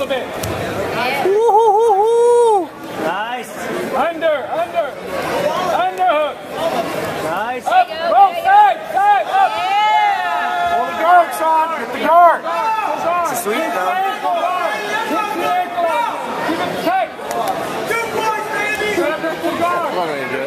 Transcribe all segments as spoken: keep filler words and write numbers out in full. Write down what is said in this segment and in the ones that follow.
little bit. Woo-hoo-hoo-hoo. Nice. Under, under. Underhook. Nice. Up, roll, side, side, up. Yeah. Pull the guard, son. Get the guard. It's a sweep, though. Keep it tight. Two points, baby. Set up the guard. I'm not going to do it.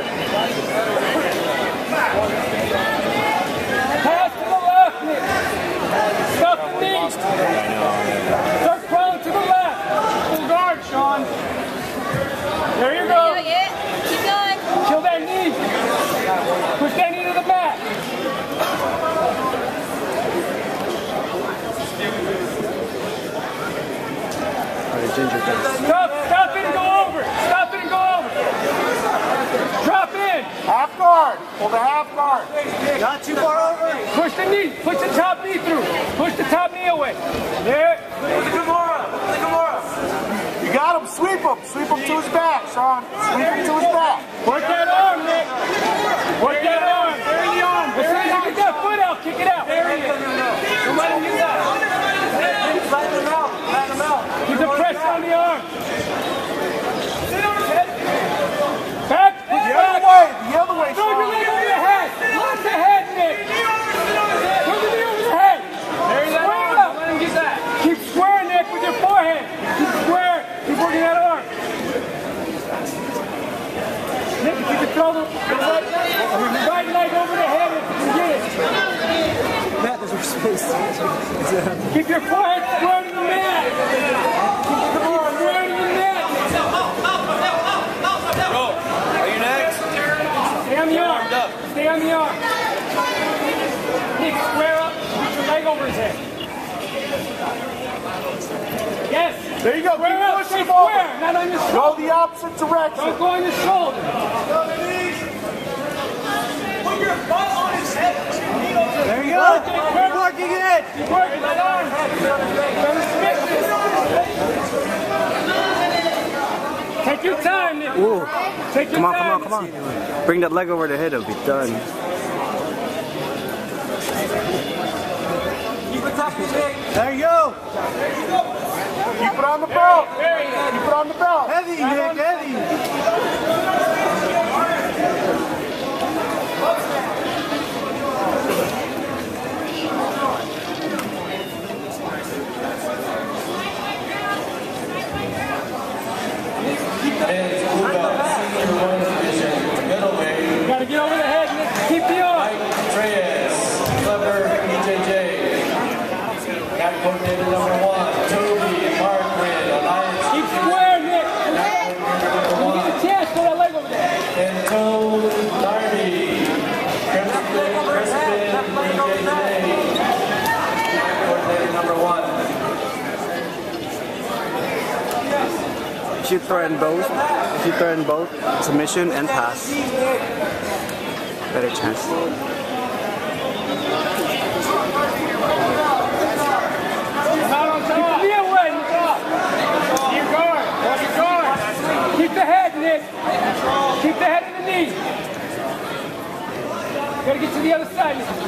Pass to the left, Nick. Stuff the knee. Start crawling to the left. Full guard, Sean. There you go. Yeah. Keep going. Kill that knee. Push that knee to the back. Ginger face. Stop, stop it and go over. Stop it and go over. Drop in. Half guard. Pull the half guard. Not too far over. Push the knee. Push the top knee through. Push the top knee away. There. Look at Kimura. Look at Kimura. You got him. Sweep him. Sweep him to his back, Sean. Sweep him to his back. Work that arm, Nick. Work that arm. Bury the arm. As soon as you get that foot out, kick it out. Bury it. Don't let him get that. Flatten him out. Flatten him out. Keep the pressure on the arm. Back. The other way. The other way, Throw your Sean. leg over the head. Lock the head, Nick. Throw the knee over the head. Bury that arm. Don't let him get that. Keep square, Nick, with your forehead. Keep square. Keep working that arm. Nick, if you can throw the, the right, the right leg over the head, you can get it. Matt, there's more space. Keep your forehead square to the mat. Keep the ball square to the mat. Are you next? Stay on the arm. Stay on the arm. Nick, square up. Put your leg over his head. Yes. There you go. Square Keep up. pushing Stay him over. square. Not on your Go shoulder. the opposite direction. Don't go on your shoulder. Put your butt on his head. There you go. Keep Working it. Keep working that arm. Take your time, Nick. Ooh. Take your Come on, time. come on, come on. Bring that leg over the head, it'll be done. Keep it up, Nick. There you go. Keep it on the belt. Keep it on the belt. Heavy, Nick, heavy. You gotta get over the head, Nick. Keep the arm. Reyes, Clever, E J J. Got coordinator number one, Toby, Markman, Alliance. Keep square, Nick. When you get a chance, throw that leg over there. And Toe Darby, Crispin, Crispin, E J J. Coordinator number one. If you threaten both, if you threaten both, submission and pass. Better chance. Keep the knee away, Nick. Your guard. Hold your guard. Keep the head, Nick. Keep the head in the knee. Gotta get to the other side, Nick.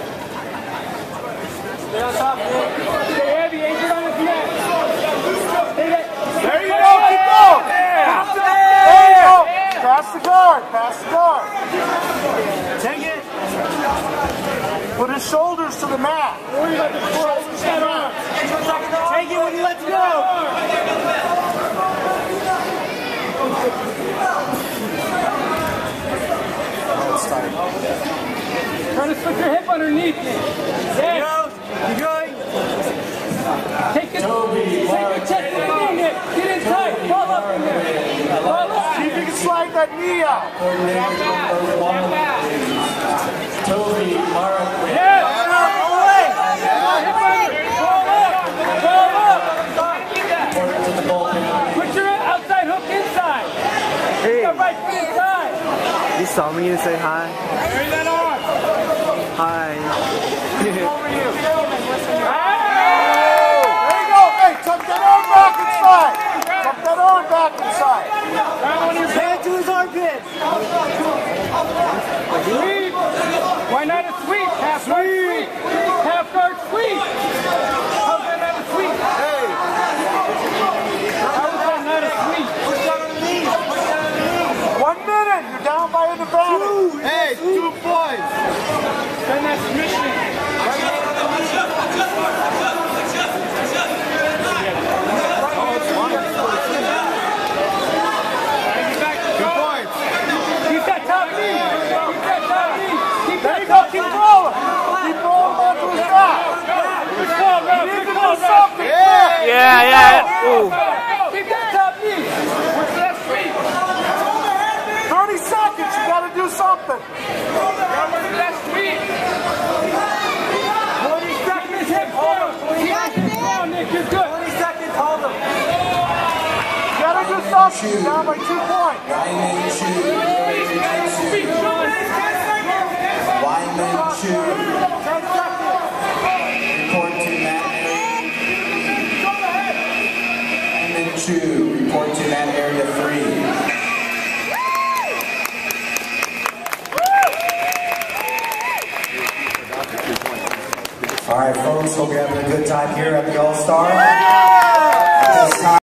Stay on top, Nick. Stay heavy, anchored on his neck. Stay there. There you go. Keep going. There you go. Pass the guard. Pass the guard. Take it. Put his shoulders to the mat. Worry about the shoulders that arm. Take it when he lets go. Try to slip your hip underneath me. Yes. Keep going. Take it. Take your chest to the knee, Nick. Get in tight. Fall up in there. Fall up. See if you can slide that knee out. Toby, Markman. Yes. Hip under. Fall up. Fall up. To the goaltender. Put your outside hook inside. Hey, Your right foot inside. you saw me and say hi. Carry that arm. Hi. There you go. Hey, tuck that arm back inside. Tuck that arm back inside. Hand to his armpit. Sweep. Why not a sweep? Half guard sweep. Half guard sweep. How's that not a sweep? Hey. Yeah, yeah. Ooh. Keep that top knee. Where's that sweep? thirty seconds, you gotta do something. Gotta work that sweep. twenty seconds, hip down. Keep it down, Nick. You're good. twenty seconds, hold him. You gotta do something. You're down by two points. Wyman Chu. Speed, Sean. Wyman Chu. Report to that area. Wyman Chu. Report to that area three. All right, folks, hope you're having a good time here at the All-Star.